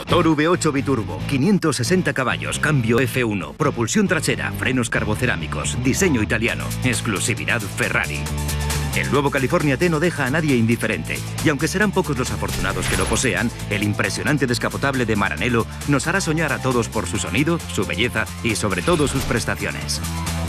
Motor V8 biturbo, 560 caballos, cambio F1, propulsión trasera, frenos carbocerámicos, diseño italiano, exclusividad Ferrari. El nuevo California T no deja a nadie indiferente, y aunque serán pocos los afortunados que lo posean, el impresionante descapotable de Maranello nos hará soñar a todos por su sonido, su belleza y sobre todo sus prestaciones.